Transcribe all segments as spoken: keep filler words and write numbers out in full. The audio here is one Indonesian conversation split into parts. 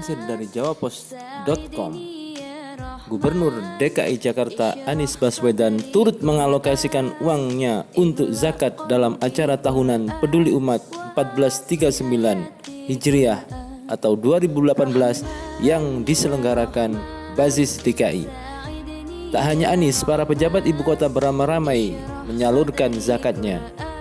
Dilansir dari jawapos titik com, Gubernur D K I Jakarta Anies Baswedan turut mengalokasikan uangnya untuk zakat dalam acara tahunan Peduli Umat seribu empat ratus tiga puluh sembilan Hijriah atau dua ribu delapan belas yang diselenggarakan Bazis D K I. Tak hanya Anies, para pejabat ibu kota beramai-ramai menyalurkan zakatnya.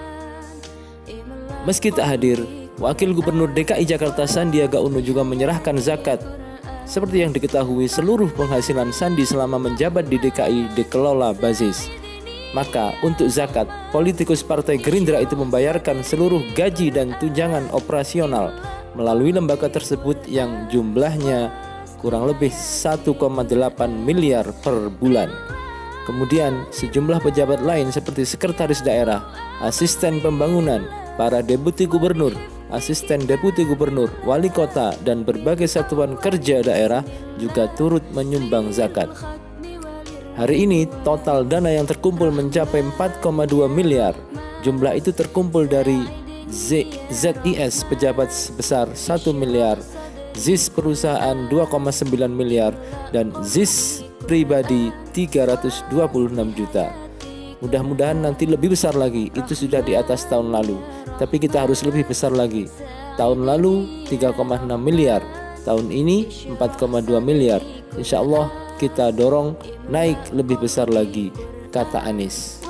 Meski tak hadir, Wakil Gubernur D K I Jakarta Sandiaga Uno juga menyerahkan zakat. Seperti yang diketahui, seluruh penghasilan Sandi selama menjabat di D K I dikelola Bazis. Maka untuk zakat, politikus Partai Gerindra itu membayarkan seluruh gaji dan tunjangan operasional melalui lembaga tersebut yang jumlahnya kurang lebih satu koma delapan miliar per bulan. Kemudian sejumlah pejabat lain seperti sekretaris daerah, asisten pembangunan, para deputi gubernur, asisten deputi gubernur, wali kota, dan berbagai satuan kerja daerah juga turut menyumbang zakat. Hari ini total dana yang terkumpul mencapai empat koma dua miliar. Jumlah itu terkumpul dari Z I S pejabat sebesar satu miliar, Z I S perusahaan dua koma sembilan miliar, dan Z I S pribadi tiga ratus dua puluh enam juta. Mudah-mudahan nanti lebih besar lagi. Itu sudah di atas tahun lalu, tapi kita harus lebih besar lagi. Tahun lalu tiga koma enam miliar, tahun ini empat koma dua miliar. Insya Allah kita dorong naik lebih besar lagi, kata Anies.